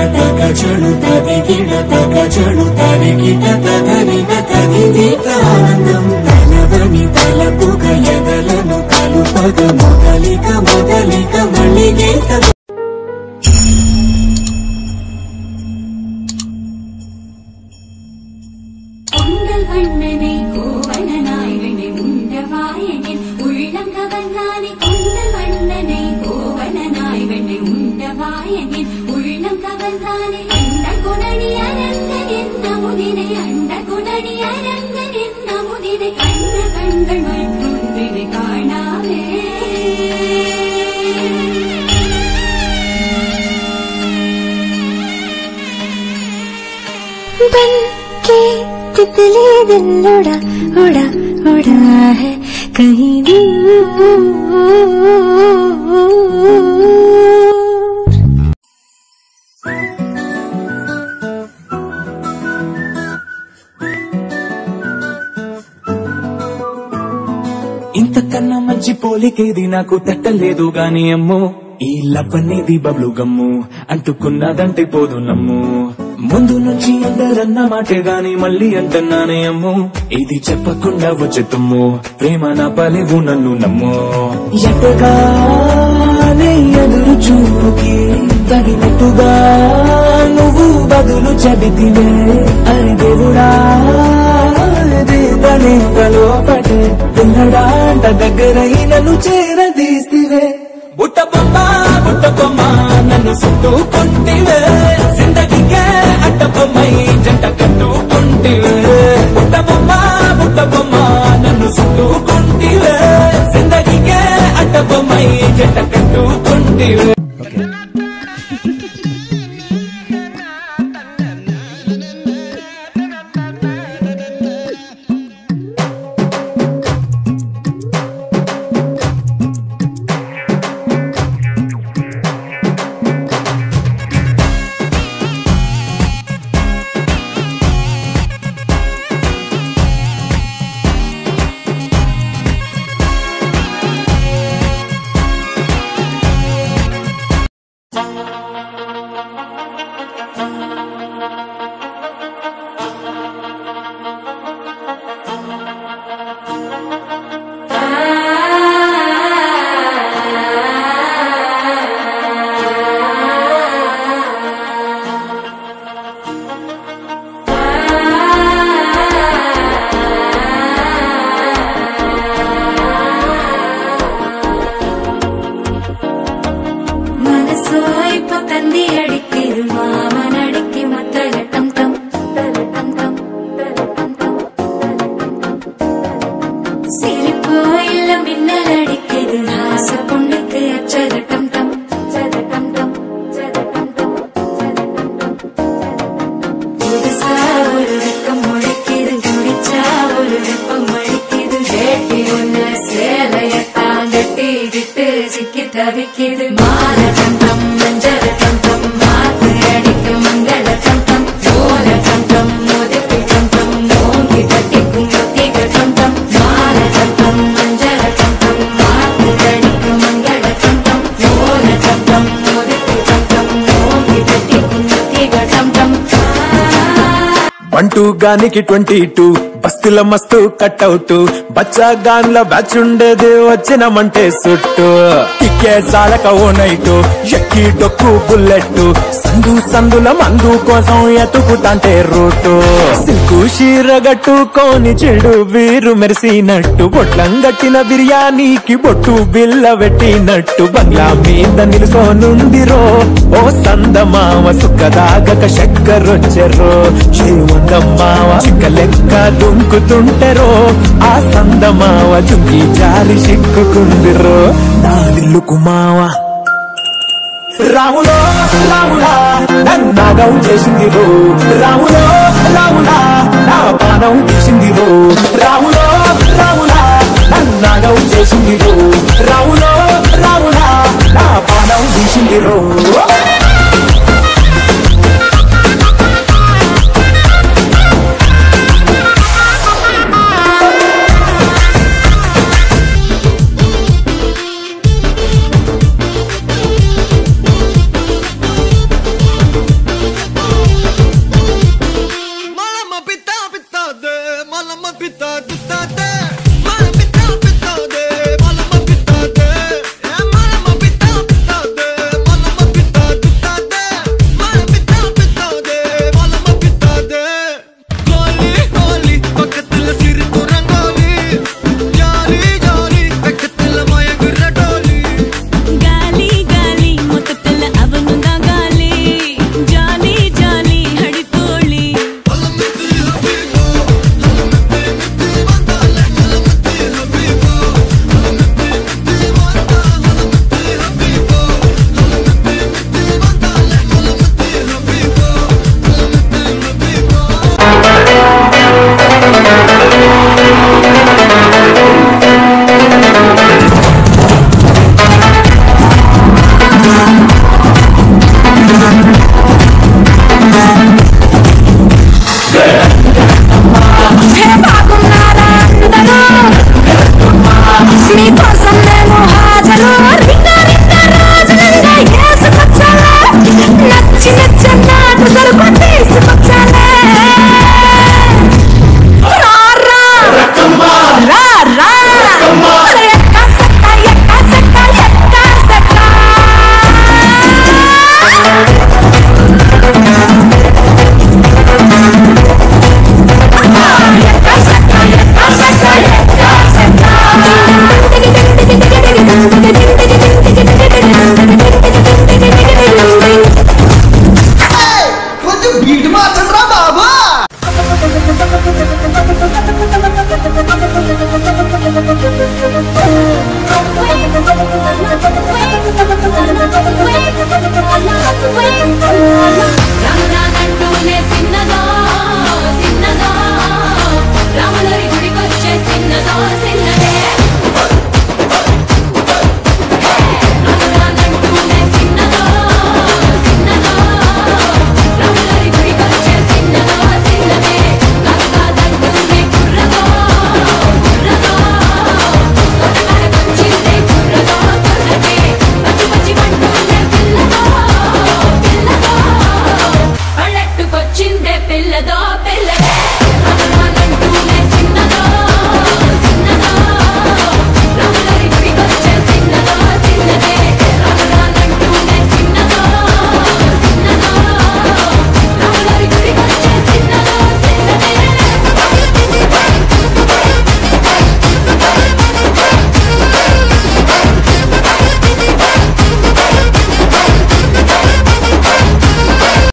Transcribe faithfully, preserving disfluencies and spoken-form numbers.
తగ చెడు తది గిడ తగ చెడు తరి గిట తగరిన తది దీత ఆనందం తలవని తలపుగ ఎదలను కలుపగ మొదలిక మొదలిక మళ్ళీ గీత बन के तितली दिल उड़ा उड़ा उड़ा है कहीं दूर। ఇంతకన్నా మంచి పోలికేది నాకు తట్టలేదు గాని అమ్మో ఈ లవ్ అనేది బబ్లు గమ్ము అంటుకున్నదంటే పోదు నమ్ము ముందు నుంచి అందరన్న మాటే గాని మళ్ళీ అంటున్నానే అమ్ము ఇది చెప్పకుండా వచ్చే తుమ్ము ప్రేమ నా పలేవు నన్ను నమ్ము ఎట్టగానే ఎదురు చూపుకి తగినట్టుగా నువ్వు బదులు చెబితివే అరి దేవుడా లోపటే పిల్లడాంట దగ్గరై నన్ను చేరదీస్తివే బుట్ట బొమ్మ బుట్ట బొమ్మ నన్ను చుట్టుకుంటివే జిందగీకే అట్ట బొమ్మై జంట కట్టుకుంటివే బుట్ట బొమ్మ బుట్ట బొమ్మ నన్ను చుట్టుకుంటివే జిందగీకే అట్ట బొమ్మై జంట కట్టుకుంటివే బంటూ గానికి ట్వంటీ టూ బస్తుల మస్తు కట్అవుట్ బచ్చా గాన్ల బ్యాచ్ ఉండేది వచ్చినమంటే సుట్టు కిక్కే సాలక ఓ నైటు ఎక్కి డొక్కు బుల్లెట్ సందు సందుల మందు కోసం ఎతుకుతాంటే రూటు సిల్కు షీర గట్టుకోని చెడు వీరు మెరిసినట్టు బొట్లం గట్టిన బిర్యానీకి బొట్టు బిల్ల పెట్టినట్టు బంగ్లా మీద నిలుసోనుందిరో ఓ సందమావ సుఖదాగక చక్కరొచ్చెరో శ్రీమందమ్మావ చిక్క లెక్క దుంకుతుంటెరో ఆ సందమావ చుంకి జారి సిక్కుకుందిరో నా దిల్లుకు మావ రాములో రాములా నన్నాగం చేసిందిరో రాములో రాములా నా పానం తీసిందిరో రాములో రాములా నన్నాగం చేసిందిరో రాములో రాములా నా పానం తీసిందిరో mamma pitta tutta